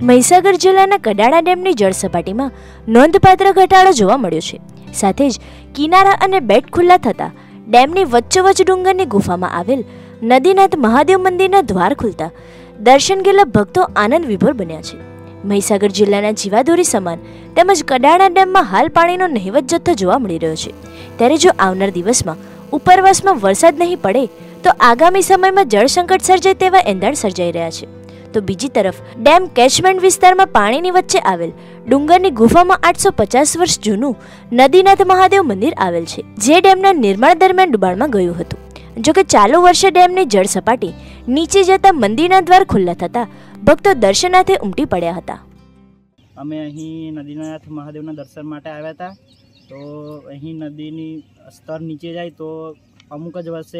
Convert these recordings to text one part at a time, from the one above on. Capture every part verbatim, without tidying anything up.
મહીસાગર જિલ્લાના કડાણા ડેમની જળ સપાટીમાં નોંધપાત્ર ઘટાડો જોવા મળ્યો છે। સાથે જ કિનારા અને બેટ ખુલ્લા થતા ડેમની વચ્ચોવચ્ચ ડુંગરની ગુફામાં આવેલ નદીનાથ મહાદેવ મંદિરના દ્વાર ખુલતા દર્શન ગયેલા ભક્તો આનંદ વિભોર બન્યા છે। મહીસાગર જિલ્લાના જીવાદોરી સમાન તેમજ કડાણા ડેમમાં હાલ પાણીનો નહિવત જથ્થો જોવા મળી રહ્યો છે। ત્યારે જો આવનાર દિવસમાં ઉપરવાસમાં વરસાદ નહીં પડે તો આગામી સમયમાં જળ સંકટ સર્જાય તેવા એંધાણ સર્જાઈ રહ્યા છે। તો બીજી તરફ ડેમ કેચમેન્ટ વિસ્તારમાં પાણીની વચ્ચે આવેલ ડુંગરની ગુફામાં આઠસો પચાસ વર્ષ જૂનું નદીનાથ મહાદેવ મંદિર આવેલ છે, જે ડેમના નિર્માણ દરમિયાન ડુબાણમાં ગયું હતું। જોકે ચાલુ વર્ષે ડેમની જળ સપાટી નીચે જતા મંદિરના દ્વાર ખુલ્લા થતા ભક્તો દર્શનાર્થે ઉમટી પડ્યા હતા। અમે અહીં નદીનાથ મહાદેવના દર્શન માટે આવ્યા હતા। તો અહીં નદીની સ્તર નીચે જાય તો અમુક જ વર્ષે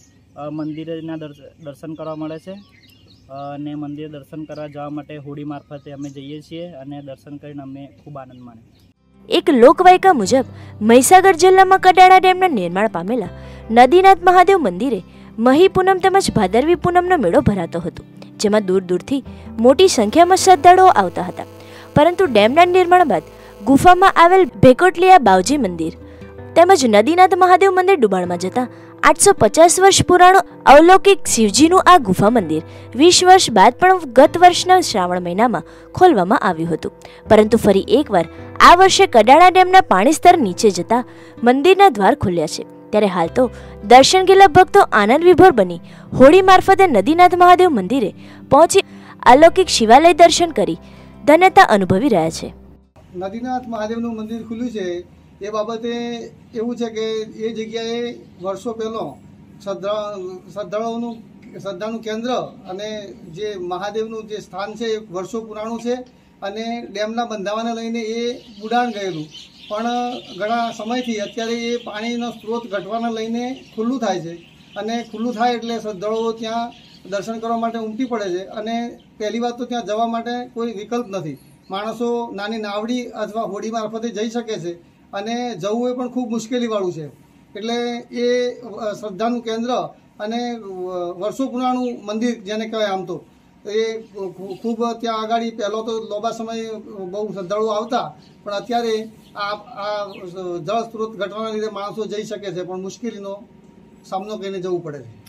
મંદિરના દર્શન કરવા મળે છે અને મંદિર દર્શન કરવા જવા માટે હોડી મારફતે અમે જઈએ છીએ અને દર્શન કરીને અમે ખૂબ આનંદ માણીએ। એક લોકવાયકા મુજબ મહીસાગર જિલ્લામાં કડાણા ડેમના નિર્માણ પામેલા નદીનાથ મહાદેવ મંદિરે મહી પૂનમ તેમજ ભાદરવી પૂનમનો મેળો ભરાતો હતો, જેમાં દૂર દૂરથી મોટી સંખ્યામાં શ્રદ્ધાળુઓ આવતા હતા। પરંતુ ડેમના નિર્માણ બાદ ગુફામાં આવેલ ભેકોટલિયા બાવજી મંદિર તેમજ નદીનાથ મહાદેવ મંદિર ડુબાણમાં જતા આઠસો પચાસ વર્ષ પુરાણું અવલૌકિક શિવજીનું આ ગુફા મંદિર વીસ વર્ષ બાદ પણ ગત વર્ષના શ્રાવણ મહિનામાં ખોલવામાં આવ્યું હતું। પરંતુ ફરી એકવાર આ વર્ષે કડાણા ડેમના પાણી સ્તર નીચે જતા મંદિરના દ્વાર ખુલ્યા છે। ત્યારે હાલ તો દર્શન ગયેલા ભક્તો આનંદ વિભોર બની હોડી મારફતે નદીનાથ મહાદેવ મંદિરે પહોંચી અલૌકિક શિવાલય દર્શન કરી ધન્યતા અનુભવી રહ્યા છે। નદીનાથ મહાદેવનું મંદિર ખુલ્યું છે એ બાબતે એવું છે કે એ જગ્યાએ વર્ષો પહેલો શ્રદ્ધા શ્રદ્ધાળુઓનું શ્રદ્ધાનું કેન્દ્ર અને જે મહાદેવનું જે સ્થાન છે એ વર્ષો પુરાણું છે અને ડેમના બંધાવાને લઈને એ બુડાણ ગયેલું, પણ ઘણા સમયથી અત્યારે એ પાણીનો સ્ત્રોત ઘટવાને લઈને ખુલ્લું થાય છે અને ખુલ્લું થાય એટલે શ્રદ્ધાળુઓ ત્યાં દર્શન કરવા માટે ઉમટી પડે છે। અને પહેલી વાત તો ત્યાં જવા માટે કોઈ વિકલ્પ નથી, માણસો નાની નાવડી અથવા હોડી મારફતે જઈ શકે છે અને જવું એ પણ ખૂબ મુશ્કેલીવાળું છે। એટલે એ શ્રદ્ધાનું કેન્દ્ર અને વર્ષો પુરાણું મંદિર જેને કહેવાય આમ તો એ ખૂબ ત્યાં આગળ પહેલો તો લાંબા સમય બહુ શ્રદ્ધાળુઓ આવતા, પણ અત્યારે આ આ જળ સ્ત્રોત ઘટવાના લીધે માણસો જઈ શકે છે પણ મુશ્કેલીનો સામનો કરીને જવું પડે છે।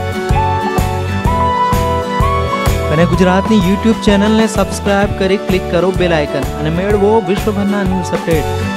અને ગુજરાતની યુટ્યુબ ચેનલને સબસ્ક્રાઇબ કરી ક્લિક કરો બેલ આઇકન અને મેળવો વિશ્વભરના ન્યૂઝ અપડેટ।